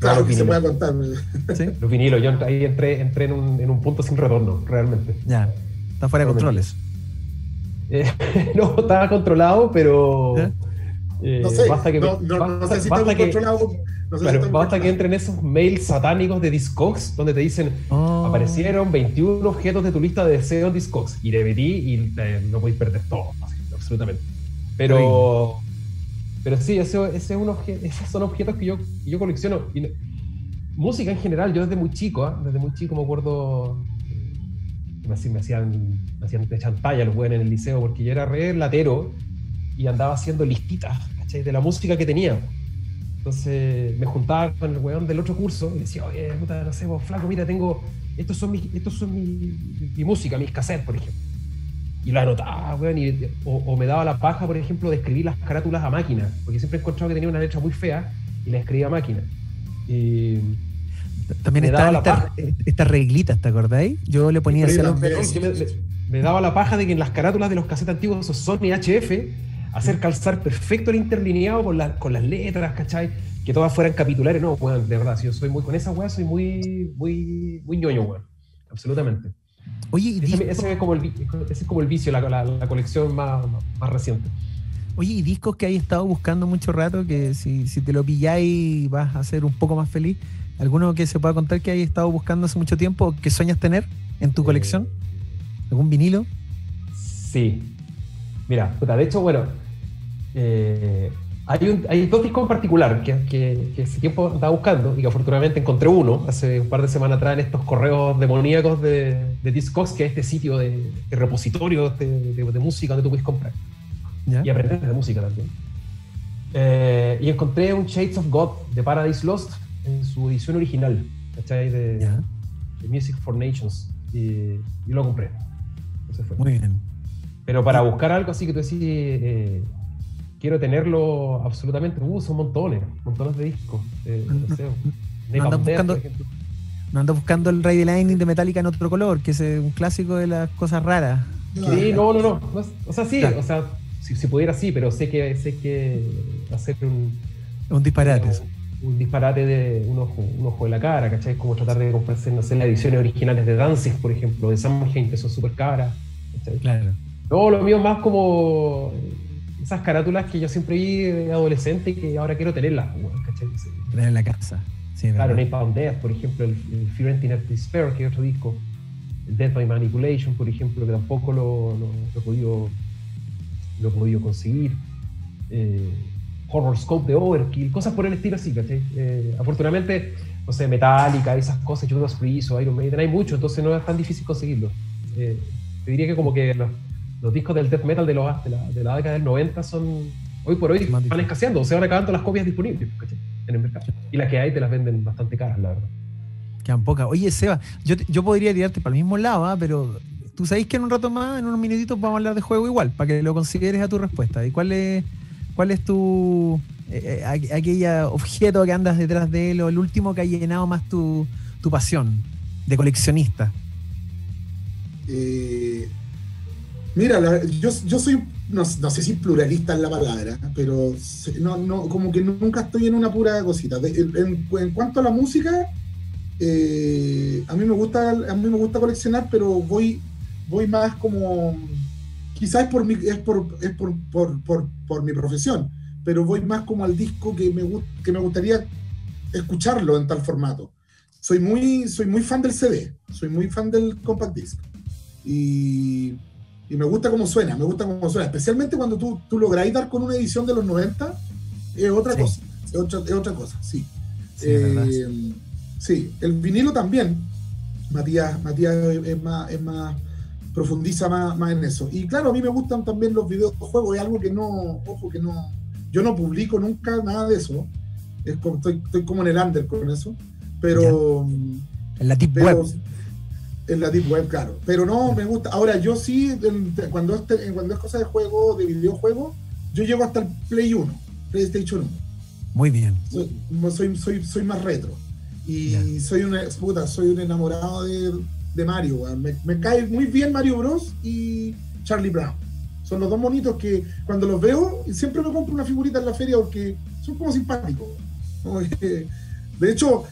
Claro que se pueda contar. ¿Sí? Los vinilos, yo ahí entré en un punto sin retorno, realmente. Ya, está fuera de controles. No, estaba controlado, pero... No sé, basta que, no sé si está controlado. No sé claro, basta que entren esos mails satánicos de Discogs donde te dicen aparecieron 21 objetos de tu lista de deseos en Discogs y le metí y no podéis perder todo, así, absolutamente. Pero sí, esos son objetos que yo colecciono. Y música en general, yo desde muy chico me acuerdo, me hacían de chantalla los buenos en el liceo porque yo era re latero y andaba haciendo listitas, ¿cachai? De la música que tenía. Entonces me juntaba con el weón del otro curso y decía, oye, puta, no sé, vos, flaco, mira, tengo, estos son mi música, mis cassettes, por ejemplo. Y lo anotaba, weón, o me daba la paja, por ejemplo, de escribir las carátulas a máquina, porque siempre he encontrado que tenía una letra muy fea y la escribía a máquina. Y también estaban estas reglitas, ¿te acordáis? Yo le ponía me daba la paja de que en las carátulas de los cassettes antiguos, esos Sony HF, hacer calzar perfecto el interlineado con las letras, ¿cachai? Que todas fueran capitulares. No, weón, de verdad, si yo soy muy con esa weá, soy muy ñoño, weón. Absolutamente. Oye, ese es como el vicio, la colección más reciente. Oye, y discos que hay estado buscando mucho rato, que si te lo pilláis vas a ser un poco más feliz. ¿Alguno que se pueda contar que hay estado buscando hace mucho tiempo o que sueñas tener en tu colección? ¿Algún vinilo? Sí. Mira, puta, de hecho, bueno, hay dos discos en particular que ese tiempo andaba buscando y que afortunadamente encontré uno hace un par de semanas atrás en estos correos demoníacos de Discogs, que es este sitio de repositorio de música donde tú puedes comprar. ¿Ya? Y aprender de música también. Y encontré un Shades of God de Paradise Lost en su edición original, ¿cachai? De Music for Nations, y lo compré. Eso fue. Muy bien. Pero para buscar algo así que tú decís, quiero tenerlo absolutamente, son montones de discos. No ando buscando el Ride the Lightning de Metallica en otro color, que es un clásico de las cosas raras. Sí, no. O sea, sí, claro. O sea, si pudiera sí, pero sé que hacer un disparate. Un disparate de un ojo de la cara, ¿cachai? Es como tratar de comprarse, no sé, las ediciones originales de Danzig, por ejemplo, de Samhain, que son súper caras, ¿cachai? Claro. No, lo mío es más como esas carátulas que yo siempre vi de adolescente y que ahora quiero tenerlas, ¿cachai? Tener en la casa. Sí, claro, Napalm Death, por ejemplo, el Fear and Despair, que es otro disco, el Death by Manipulation, por ejemplo, que tampoco lo he podido conseguir. Horror Scope de Overkill, cosas por el estilo así, ¿cachai? Afortunadamente, no sé, Metallica, esas cosas, Judas Priest o Iron Maiden, hay mucho, entonces no es tan difícil conseguirlo. Te diría que como que los discos del death metal de la década del 90 son, hoy por hoy, van escaseando, se van acabando las copias disponibles, ¿cachai? En el mercado. Y las que hay te las venden bastante caras, la verdad. Quedan pocas. Oye, Seba, yo podría tirarte para el mismo lado, pero tú sabés que en un rato más, en unos minutitos, vamos a hablar de juego igual, para que lo consideres a tu respuesta. ¿Y cuál es tu aquella objeto que andas detrás de él o el último que ha llenado más tu pasión de coleccionista? Mira, yo soy, no sé si pluralista es la palabra, pero no, como que nunca estoy en una pura cosita. En cuanto a la música, a mí me gusta coleccionar, pero voy más como, quizás por mi profesión, pero voy más como al disco que me gustaría escucharlo en tal formato. Soy muy fan del CD, soy muy fan del compact disc y me gusta cómo suena, especialmente cuando tú lográis dar con una edición de los 90, es otra cosa, es otra cosa, sí. Sí, el vinilo también, Matías es más profundiza más en eso. Y claro, a mí me gustan también los videojuegos, es algo que yo no publico nunca nada de eso, estoy como en el under con eso, pero... En la Deep Web. En la Deep Web, claro. Pero no, me gusta. Ahora, yo sí, cuando es cosa de juego, de videojuego, yo llego hasta el PlayStation 1. Muy bien. Soy más retro. Y soy un enamorado de Mario. Me cae muy bien Mario Bros. Y Charlie Brown. Son los dos monitos que cuando los veo, siempre me compro una figurita en la feria porque son como simpáticos. De hecho,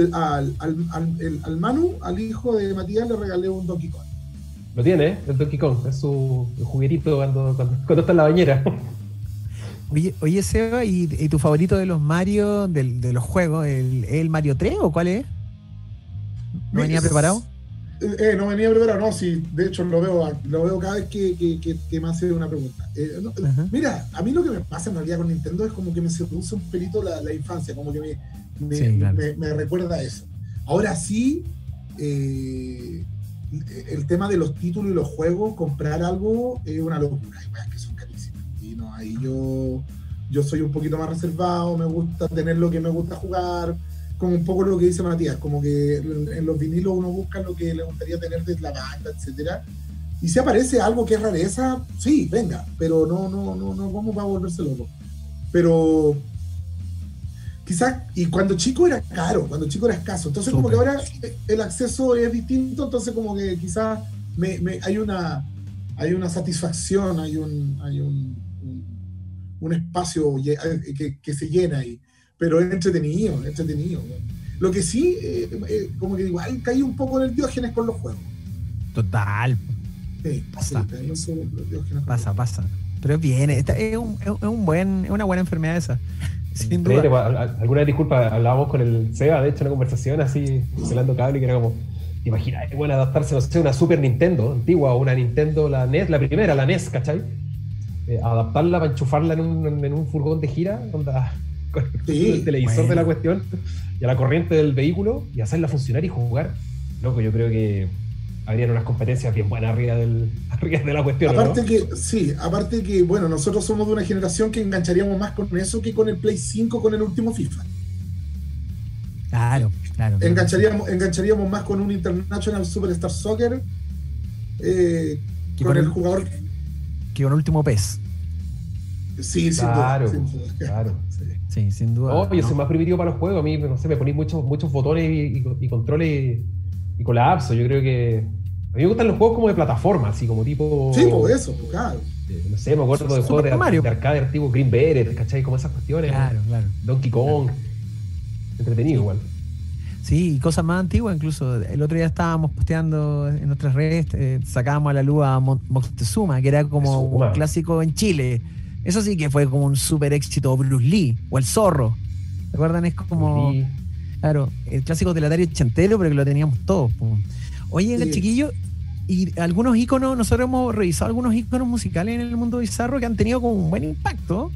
al Manu, al hijo de Matías, le regalé un Donkey Kong. Lo tiene, el Donkey Kong, es su juguetito cuando está en la bañera. Oye Seba, ¿y tu favorito de los Mario, de los juegos, el Mario 3 o cuál es? ¿No venía preparado? No venía preparado, no, sí, de hecho lo veo cada vez que me hace una pregunta. Mira, a mí lo que me pasa en realidad con Nintendo es como que me seduce un pelito la infancia, como que me recuerda a eso. Ahora sí, el tema de los títulos y los juegos, comprar algo es una locura, hay weas que son carísimas. Y no, ahí yo soy un poquito más reservado, me gusta tener lo que me gusta jugar, como un poco lo que dice Matías, como que en los vinilos uno busca lo que le gustaría tener de la banda, etcétera. Y si aparece algo que es rareza, sí, venga, pero no como para volverse loco. Pero quizás, y cuando chico era caro, cuando chico era escaso, entonces como que ahora el acceso es distinto, entonces como que quizás hay una satisfacción, hay un espacio que se llena ahí, pero es entretenido. Lo que sí, como que igual caí un poco en el Diógenes con los juegos. Total. Sí, pasa. Pasa. Pero bien, es una buena enfermedad esa. Sin duda. Alguna disculpa, hablábamos con el Seba, de hecho, una conversación así, celando cable, que era como, ¿te imaginas? Es bueno adaptarse, no sé, a una Super Nintendo antigua o una Nintendo, la NES, la primera, la NES, ¿cachai? Adaptarla para enchufarla en un furgón de gira, con el televisor de la cuestión y a la corriente del vehículo y hacerla funcionar y jugar. Loco, yo creo que habrían unas competencias bien buenas arriba de la cuestión. Aparte que, bueno, nosotros somos de una generación que engancharíamos más con eso que con el Play 5, con el último FIFA. Claro. Engancharíamos más con un International Superstar Soccer con el jugador que con el último PES. Sí, claro. Sí, sin duda. Yo soy más primitivo para los juegos. A mí, no sé, me ponéis muchos botones y controles y colapso. Yo creo que a mí me gustan los juegos como de plataforma, así como tipo... Sí, pues eso, claro. No sé, me acuerdo de juegos de arcade tipo Green Beret, ¿cachai? Como esas cuestiones. Claro. Donkey Kong. Claro. Entretenido igual. Sí, y cosas más antiguas, incluso el otro día estábamos posteando en nuestras redes, sacábamos a la luz a Moctezuma, que era como un clásico en Chile. Eso sí que fue como un súper éxito, Bruce Lee, o El Zorro. ¿Se acuerdan? Es como, claro, el clásico telatario ochentero, pero que lo teníamos todos. Oye, sí. Chiquillos, y algunos íconos, nosotros hemos revisado algunos íconos musicales en el mundo bizarro que han tenido como un buen impacto,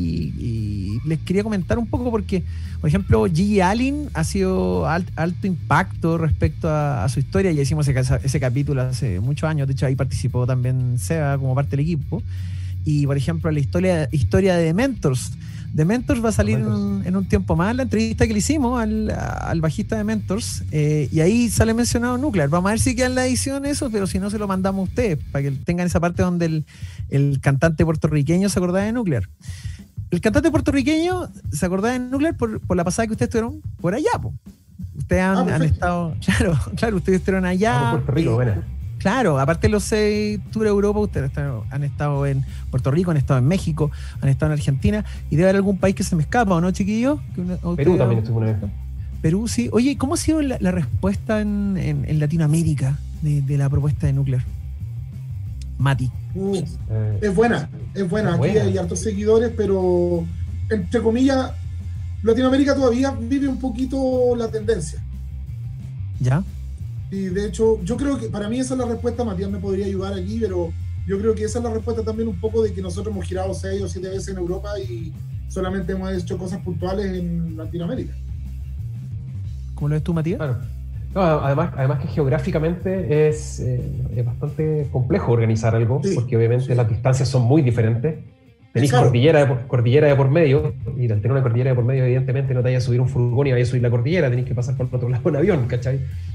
y les quería comentar un poco porque, por ejemplo, Gigi Allen ha sido alto impacto respecto a su historia. Ya hicimos ese capítulo hace muchos años, de hecho ahí participó también Seba como parte del equipo. Y por ejemplo, la historia de The Mentors. The Mentors va a salir en un tiempo más, la entrevista que le hicimos al bajista de Mentors, y ahí sale mencionado Nuclear. Vamos a ver si queda en la edición eso, pero si no se lo mandamos a ustedes, para que tengan esa parte donde el cantante puertorriqueño se acordaba de Nuclear. El cantante puertorriqueño se acordaba de Nuclear por la pasada que ustedes estuvieron por allá, po. Ustedes han estado, claro, ustedes estuvieron allá. Puerto Rico, bueno. Claro, aparte de los 6 Tour Europa, ustedes han estado en Puerto Rico, han estado en México, han estado en Argentina, y debe haber algún país que se me escapa, ¿o no, chiquillos? Perú también estuvo una vez. Perú, sí. Oye, ¿cómo ha sido la respuesta en Latinoamérica de la propuesta de Nuclear? Mati. Es buena. Aquí hay hartos seguidores, pero entre comillas, Latinoamérica todavía vive un poquito la tendencia. ¿Ya? Y de hecho, yo creo que para mí esa es la respuesta. Matías me podría ayudar aquí, pero yo creo que esa es la respuesta también un poco de que nosotros hemos girado 6 o 7 veces en Europa y solamente hemos hecho cosas puntuales en Latinoamérica. ¿Cómo lo ves tú, Matías? Claro. No, además que geográficamente es bastante complejo organizar algo, porque obviamente las distancias son muy diferentes. Tenéis cordillera de por medio, y al tener una cordillera de por medio, evidentemente no te vayas a subir un furgón y vayas a subir la cordillera, tenéis que pasar por el otro lado en avión, ¿cachai?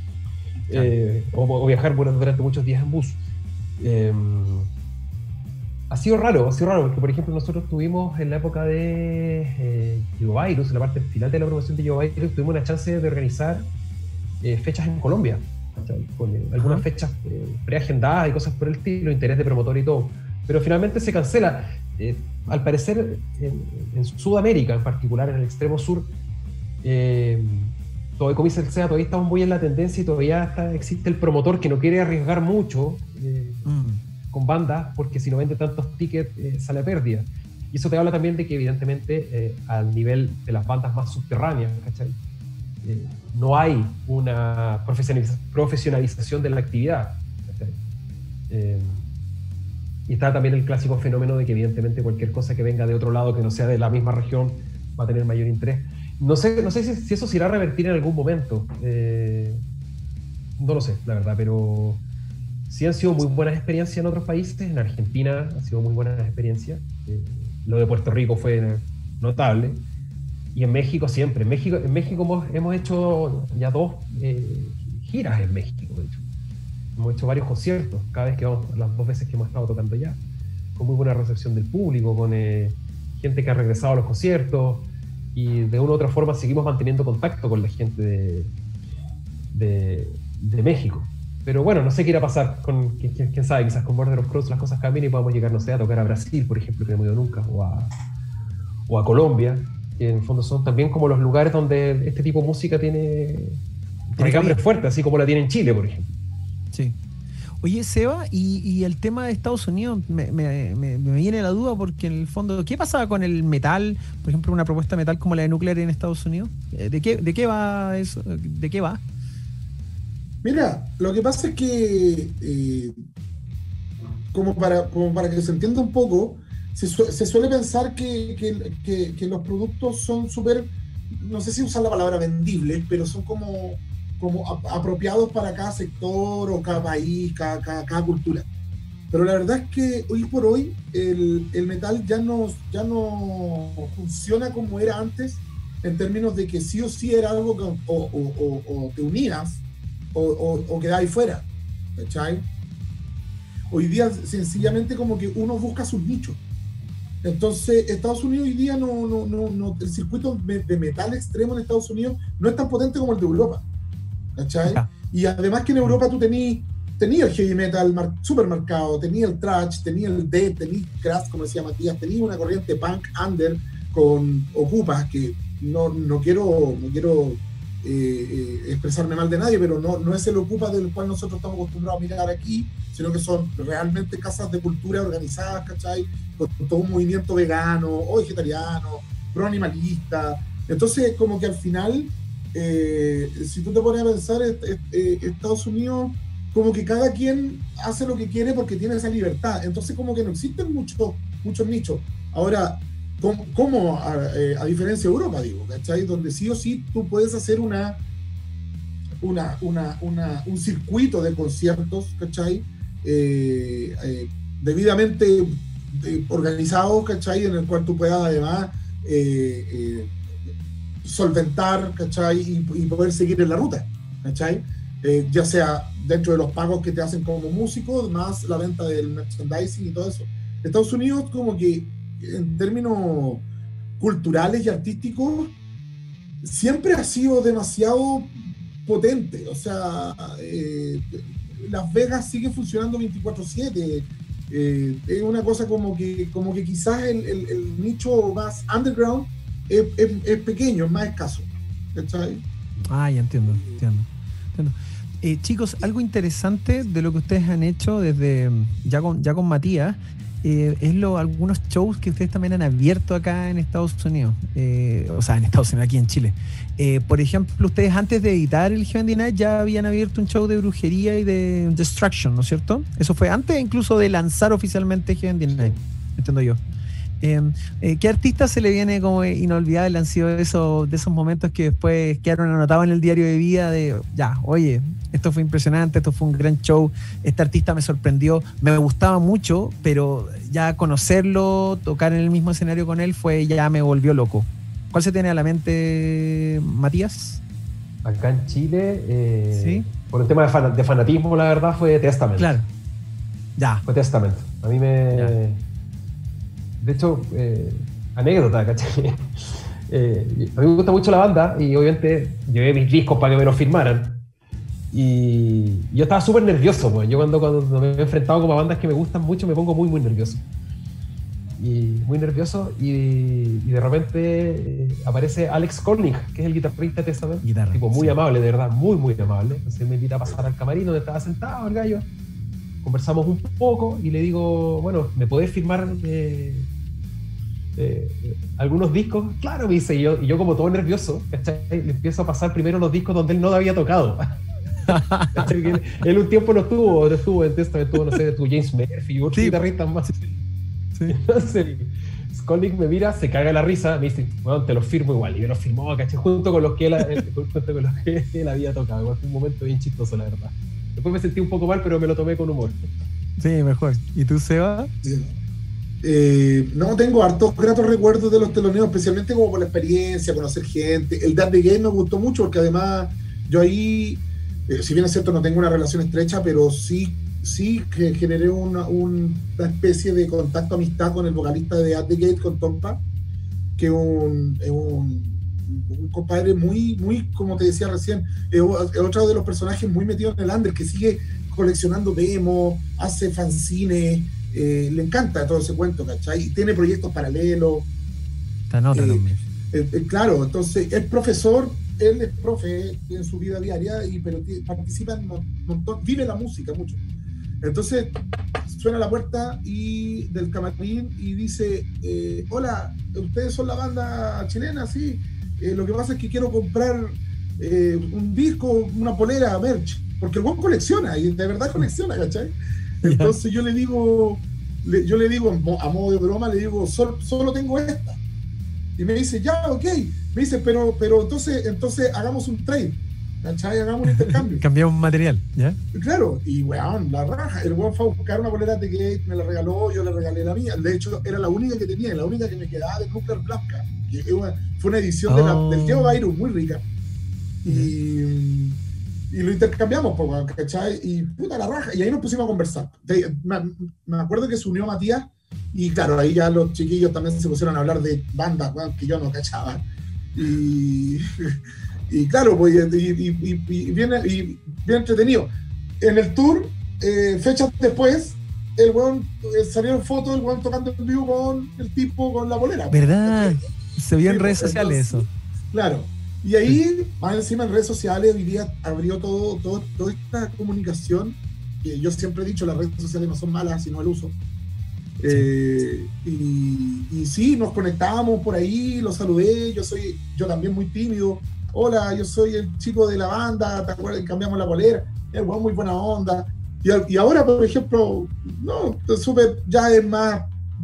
O viajar durante muchos días en bus. Ha sido raro, porque por ejemplo nosotros tuvimos en la época de Yovirus, en la parte final de la promoción de Yovirus, tuvimos una chance de organizar fechas en Colombia, con algunas fechas preagendadas y cosas por el estilo, interés de promotor y todo, pero finalmente se cancela. Al parecer en Sudamérica, en particular en el extremo sur, Todavía, como dice el SEA, todavía estamos muy en la tendencia y todavía existe el promotor que no quiere arriesgar mucho con bandas, porque si no vende tantos tickets sale a pérdida. Y eso te habla también de que evidentemente al nivel de las bandas más subterráneas, ¿cachai? No hay una profesionalización de la actividad, ¿cachai? Y está también el clásico fenómeno de que evidentemente cualquier cosa que venga de otro lado que no sea de la misma región va a tener mayor interés. No sé si eso se irá a revertir en algún momento. No lo sé, la verdad, pero sí han sido muy buenas experiencias en otros países. En Argentina ha sido muy buenas experiencias. Lo de Puerto Rico fue notable. Y en México siempre. En México hemos hecho ya 2 giras en México, de hecho. Hemos hecho varios conciertos, cada vez que vamos, las 2 veces que hemos estado tocando ya, con muy buena recepción del público, con gente que ha regresado a los conciertos, y de una u otra forma seguimos manteniendo contacto con la gente de México. Pero bueno, no sé qué irá a pasar con, quién sabe, quizás con Border of Crows las cosas cambien y podamos llegar, no sé, a tocar a Brasil, por ejemplo, que no hemos ido nunca, o a Colombia, que en el fondo son también como los lugares donde este tipo de música tiene recambres fuertes, así como la tiene en Chile, por ejemplo. Sí. Oye, Seba, y el tema de Estados Unidos me viene la duda, porque en el fondo, ¿qué pasaba con el metal? Por ejemplo, una propuesta de metal como la de Nuclear en Estados Unidos. ¿De qué va eso? ¿De qué va? Mira, lo que pasa es que, como para que se entienda un poco, se suele pensar que los productos son súper, no sé si usar la palabra vendibles, pero son como apropiados para cada sector o cada país, cada cultura. Pero la verdad es que hoy por hoy el metal ya no funciona como era antes, en términos de que sí o sí era algo que o te unías o quedabas fuera, ¿cachai? Hoy día sencillamente como que uno busca sus nichos. Entonces Estados Unidos hoy día no el circuito de metal extremo en Estados Unidos no es tan potente como el de Europa, ¿cachai? Y además que en Europa tú tenías el heavy metal super marcado, tenías el thrash, tenías el death, tenías thrash, como decía Matías, tenías una corriente punk under con Ocupas, que no quiero expresarme mal de nadie, pero no es el Ocupa del cual nosotros estamos acostumbrados a mirar aquí, sino que son realmente casas de cultura organizadas, ¿cachai? Con todo un movimiento vegano o vegetariano, pro animalista. Entonces, como que al final, si tú te pones a pensar, Estados Unidos, como que cada quien hace lo que quiere porque tiene esa libertad. Entonces, como que no existen muchos nichos. Ahora, ¿cómo a diferencia de Europa, digo, ¿cachai? Donde sí o sí tú puedes hacer un circuito de conciertos, ¿cachai? Debidamente organizado, ¿cachai? En el cual tú puedas además solventar, ¿cachai? Y poder seguir en la ruta, ¿cachai? Ya sea dentro de los pagos que te hacen como músico, más la venta del merchandising y todo eso. Estados Unidos, como que en términos culturales y artísticos, siempre ha sido demasiado potente. O sea, Las Vegas sigue funcionando 24/7. Es una cosa como que quizás el nicho más underground es pequeño, es más escaso, ¿cachai? Ah, ya entiendo. Chicos, algo interesante de lo que ustedes han hecho desde ya con Matías, algunos shows que ustedes también han abierto acá en Estados Unidos, o sea, en Estados Unidos, aquí en Chile. Por ejemplo, ustedes antes de editar el Heavenly Night ya habían abierto un show de brujería y de destruction, ¿no es cierto? Eso fue antes incluso de lanzar oficialmente Heavenly Night, entiendo yo. ¿Qué artistas se le viene como inolvidable han sido de esos momentos que después quedaron anotados en el diario de vida de, ya, oye, esto fue impresionante, esto fue un gran show, este artista me sorprendió, me gustaba mucho, pero ya conocerlo, tocar en el mismo escenario con él ya me volvió loco? ¿Cuál se tiene a la mente, Matías? Acá en Chile, ¿sí? Por el tema de fanatismo, la verdad, fue Testament. Claro. Ya. Fue Testament. A mí me... De hecho, anécdota, ¿cachai? A mí me gusta mucho la banda y obviamente llevé mis discos para que me los firmaran. Y yo estaba súper nervioso, pues. Yo cuando me he enfrentado con bandas que me gustan mucho me pongo muy, muy nervioso. y muy nervioso, y de repente aparece Alex Corning, que es el guitarrista de Testament, tipo muy amable, de verdad, muy muy amable. Entonces me invita a pasar al camarín donde estaba sentado el gallo, conversamos un poco y le digo, bueno, ¿me podés firmar algunos discos? Claro, me dice, y yo como todo nervioso, ¿cachai? Le empiezo a pasar primero los discos donde él no había tocado. Él un tiempo no estuvo en Testament, no sé, estuvo James Murphy y otros guitarristas más. Sí. Entonces Skolnick me mira, se caga la risa, me dice, bueno, te los firmo igual, y yo los firmó, ¿cachai? Junto con los que él había tocado. Igual fue un momento bien chistoso, la verdad. Después me sentí un poco mal, pero me lo tomé con humor. Sí, mejor. ¿Y tú, Seba? No, tengo hartos gratos recuerdos de los teloneos, especialmente como por la experiencia, conocer gente. El Dead the Game me gustó mucho porque además yo ahí, si bien es cierto no tengo una relación estrecha, pero sí que generé una especie de contacto, amistad con el vocalista de At the Gate, con Tompa, que es un compadre muy, muy, como te decía recién, es otro de los personajes muy metidos en el under, que sigue coleccionando demos, hace fanzines, le encanta todo ese cuento, ¿cachai? Tiene proyectos paralelos. Claro, entonces es profesor, él es profe en su vida diaria, pero participa en un montón, vive la música mucho. Entonces suena la puerta del camarín y dice, hola, ¿ustedes son la banda chilena? Sí, lo que pasa es que quiero comprar un disco, una polera, merch, porque el buen colecciona, y de verdad colecciona, ¿cachai? Entonces yo le digo a modo de broma, le digo, solo tengo esta. Y me dice, ya, ok. Me dice, pero entonces hagamos un trade, ¿cachai? Hagamos un intercambio. Cambiamos un material, ¿ya? Claro, y weón, la raja. El weón fue a buscar una polera de Gate, me la regaló, yo le regalé la mía. De hecho, era la única que tenía, la única que me quedaba de Nuclear Blanca. Fue una edición del Geo Virus muy rica. Y lo intercambiamos, ¿cachai? Y puta la raja. Y ahí nos pusimos a conversar. Me acuerdo que se unió Matías, y claro, ahí ya los chiquillos también se pusieron a hablar de bandas, que yo no cachaba. Y claro, pues, y bien entretenido. En el tour, fechas después, el weón, salieron fotos del weón tocando en vivo con el tipo con la polera. ¿Verdad? Se vio en redes sociales eso. Claro. Y ahí, más encima en redes sociales, abrió toda esta comunicación, que yo siempre he dicho, las redes sociales no son malas, sino el uso. Y sí, nos conectábamos por ahí, lo saludé, yo también muy tímido. Hola, yo soy el chico de la banda, ¿te acuerdas? Cambiamos la polera, es muy buena onda. Y ahora, por ejemplo, no, ya es más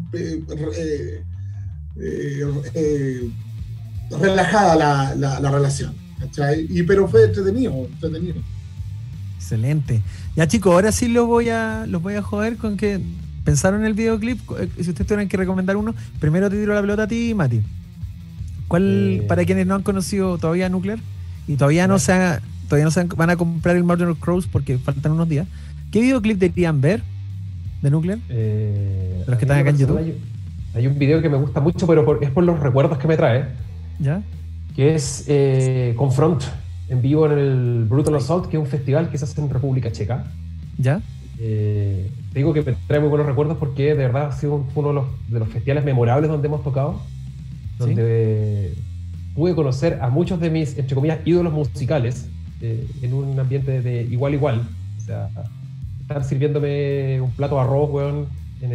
relajada la relación, ¿cachai? Pero fue entretenido. Excelente. Ya, chicos, ahora sí los voy a joder con que pensaron en el videoclip. Si ustedes tuvieran que recomendar uno, primero te tiro la pelota a ti, Mati. ¿Cuál, para quienes no han conocido todavía Nuclear y todavía no se van a comprar el Murder Crows porque faltan unos días, ¿qué videoclip deberían ver de Nuclear? De los que están acá en YouTube. Hay un video que me gusta mucho, pero es por los recuerdos que me trae. ¿Ya? Que es Confront, en vivo en el Brutal Assault, que es un festival que se hace en República Checa. ¿Ya? Te digo que me trae muy buenos recuerdos porque de verdad ha sido uno de los festivales memorables donde hemos tocado, donde pude conocer a muchos de mis, entre comillas, ídolos musicales en un ambiente de igual a igual. O sea, estar sirviéndome un plato de arroz, weón, en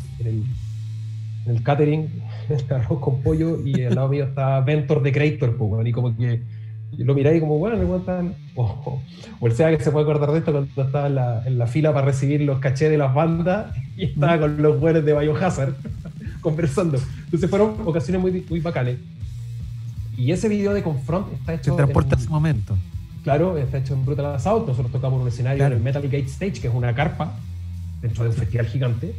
el catering, el arroz con pollo, y al lado mío está Ventor de Creator, pues, weón, y como que lo miráis como, bueno, le cuentan, o el SEA que se puede acordar de esto cuando estaba en la fila para recibir los cachés de las bandas y estaba con los buenos de Biohazard conversando. Entonces fueron ocasiones muy, muy bacanes. Y ese video de Confront está hecho... Se transporta a ese momento. Claro, está hecho en Brutal Assault. Nosotros tocamos en un escenario en el Metal Gate Stage, que es una carpa dentro de un festival gigante.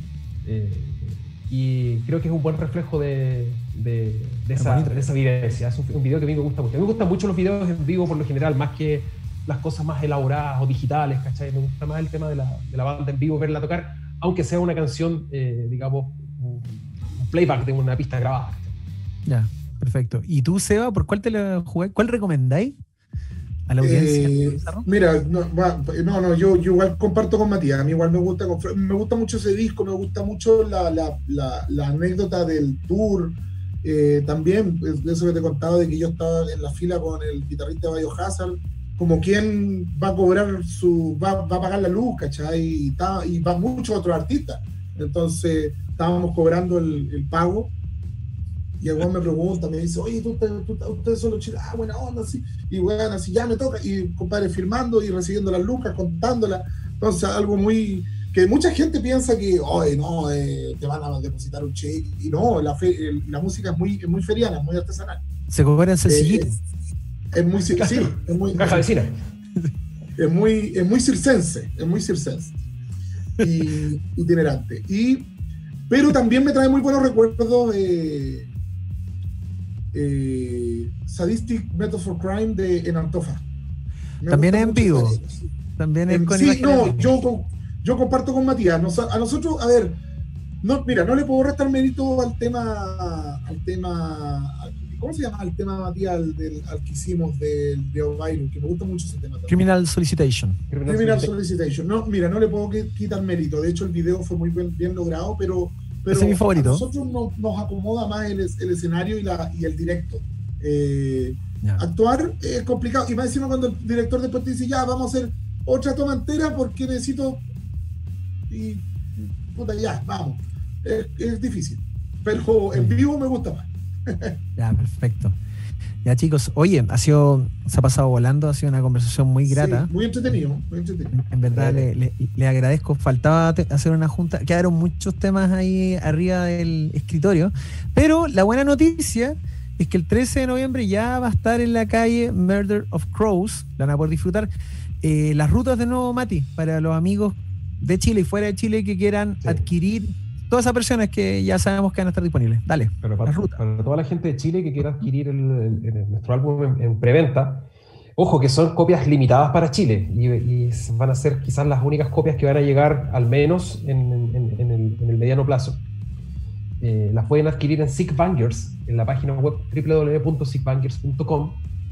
Y creo que es un buen reflejo de esa vivencia. Es un video que a mí me gusta mucho. A mí me gustan mucho los videos en vivo por lo general, más que las cosas más elaboradas o digitales, ¿cachai? Me gusta más el tema de la banda en vivo, verla tocar, aunque sea una canción, digamos, un playback de una pista grabada. Ya, perfecto. ¿Y tú, Seba, por cuál te la jugué? ¿Cuál recomendáis? a la audiencia? Mira, yo igual comparto con Matías. A mí igual me gusta mucho ese disco, me gusta mucho la anécdota del tour. También, eso que te contaba de que yo estaba en la fila con el guitarrista de Biohazard, como quien va a cobrar va a pagar la luz, ¿cachai? Y va muchos otros artistas. Entonces, estábamos cobrando el pago. Y el weón me pregunta, me dice, oye, ustedes son los chilenos, buena onda, así. Y weón, así ya me toca. Y compadre, firmando y recibiendo las lucas, contándolas. Entonces, algo muy. Que mucha gente piensa que, oye, no, te van a depositar un cheque. Y no, la música es muy feriana, es muy artesanal. Se cobran sencillito. Es muy. Sí, es muy. Caja vecina. Es muy circense. Es muy circense. Y itinerante. Pero también me trae muy buenos recuerdos de. Sadistic Method for Crime en Antofa. También es en vivo. También es con sí, no, yo comparto con Matías. A nosotros, a ver, no le puedo restar mérito al tema, ¿cómo se llama el tema, Matías, al que hicimos de Byron, que me gusta mucho ese tema también. Criminal Solicitation. No, mira, no le puedo quitar mérito. De hecho, el video fue muy bien logrado, pero ese es mi favorito. A nosotros nos acomoda más el escenario y el directo. Actuar es complicado. Y más encima cuando el director después te dice, ya, vamos a hacer otra toma entera porque necesito... Y puta, ya, vamos. Es difícil. Pero en vivo me gusta más. Ya, perfecto. Ya, chicos, oye, se ha pasado volando, ha sido una conversación muy grata. Sí, muy entretenido. En verdad, le agradezco. Faltaba hacer una junta. Quedaron muchos temas ahí arriba del escritorio. Pero la buena noticia es que el 13 de noviembre ya va a estar en la calle Murder of Crows. La van a poder disfrutar. Las rutas de nuevo, Mati, para los amigos de Chile y fuera de Chile que quieran adquirir. Todas esas personas que ya sabemos que van a estar disponibles. Dale, pero para toda la gente de Chile que quiera adquirir nuestro álbum en preventa, ojo que son copias limitadas para Chile y van a ser quizás las únicas copias que van a llegar al menos en el mediano plazo. Las pueden adquirir en Sick Bangers, en la página web www.sickbangers.com.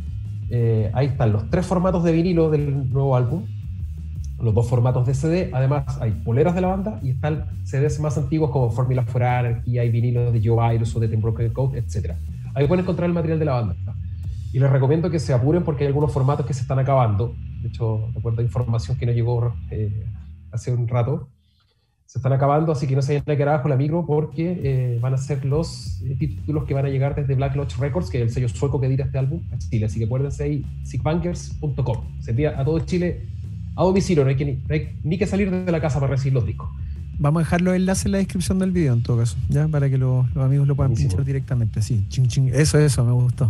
Ahí están los 3 formatos de vinilo del nuevo álbum, los 2 formatos de CD. Además hay poleras de la banda y están CDs más antiguos como Formula for Anarchy, hay vinilos de Joe Virus o de Tim Broken Code, etc. Ahí pueden encontrar el material de la banda y les recomiendo que se apuren porque hay algunos formatos que se están acabando. De hecho, recuerdo información que nos llegó hace un rato, se están acabando, así que no se vayan a quedar abajo la micro porque van a ser los títulos que van a llegar desde Black Lodge Records, que es el sello sueco que edita este álbum a Chile. Así que acuérdense ahí, sickbangers.com. Se envía a todo Chile a domicilio, no hay ni que salir de la casa para recibir los discos. Vamos a dejar los enlaces en la descripción del video en todo caso, ya para que los amigos lo puedan pinchar directamente. Sí, ching, ching. Eso, me gustó.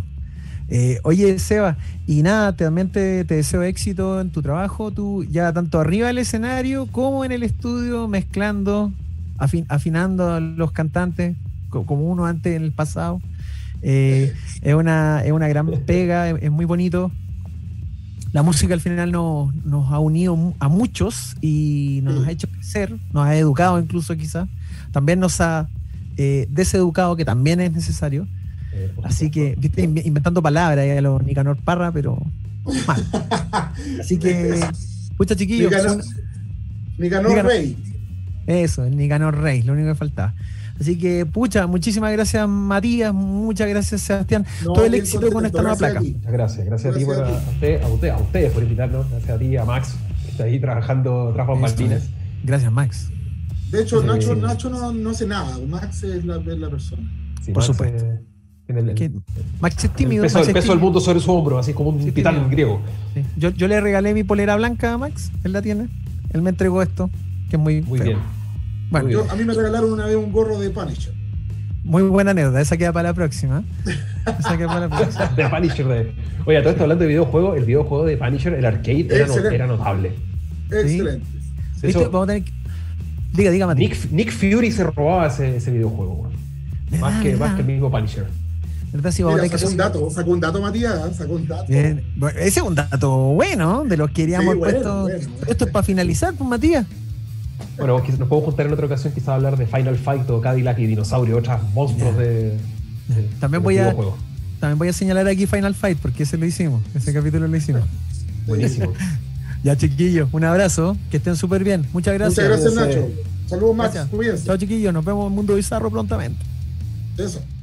Oye, Seba, y nada, también te deseo éxito en tu trabajo, tú ya tanto arriba del escenario como en el estudio, mezclando, afinando a los cantantes, como uno antes en el pasado. Es una gran pega, es muy bonito. La música al final nos ha unido a muchos y nos ha hecho crecer, nos ha educado incluso quizás, también nos ha deseducado, que también es necesario. Así que, viste, inventando palabras a los Nicanor Parra, pero mal. Así que, pucha, chiquillos. Nicanor Rey. Eso, el Nicanor Rey, lo único que faltaba. Así que, pucha, muchísimas gracias, Matías, muchas gracias, Sebastián. Todo el éxito con esta nueva placa. Muchas gracias a ti, a ustedes por invitarnos, gracias a ti, a Max, que está ahí trabajando tras bambalinas. Gracias, Max. De hecho, Nacho no hace nada, Max es la persona. Sí, por supuesto. Max es tímido. El peso del mundo sobre su hombro, así como un titán griego. Sí. Yo le regalé mi polera blanca a Max, él la tiene. Él me entregó esto, que es muy feo. Bien. Bueno, a mí me regalaron una vez un gorro de Punisher. Muy buena anécdota, esa queda para la próxima. De Punisher. Oye, todo esto hablando de videojuegos, el videojuego de Punisher, el arcade, era notable. Excelente. ¿Sí? ¿Viste? Vamos a tener que... Diga, Mati. Nick Fury se robaba ese videojuego, más que el mismo Punisher. ¿Verdad? Sí, sacó un dato, Matías, sacó un dato. Bien. Bueno, ese es un dato bueno, de los que queríamos puesto. Esto es para finalizar, pues, Matías. Bueno, nos podemos juntar en otra ocasión quizás hablar de Final Fight o Cadillac y Dinosaurio, otros monstruos de también voy a señalar aquí Final Fight, porque ese capítulo lo hicimos. Buenísimo. Ya, chiquillos, un abrazo, que estén súper bien. Muchas gracias. Muchas gracias, Nacho. Saludos, Max. Gracias. Cuídense. Chao, chiquillos, nos vemos en Mundo Bizarro prontamente. Eso.